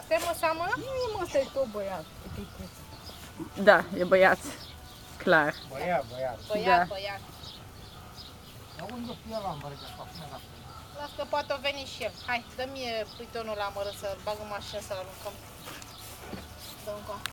Stai mă, Samă? Nu e mă, ăsta e tot băiat. Da, e băiat. Clar. Băiat. Băiat, Da. băiat. Dar unde fi ăla în bărgea pe acum la fel? Las că poate o veni și el. Hai, dă-mi puitonul la mără să-l bag în mașină să-l aruncăm. Dă încă.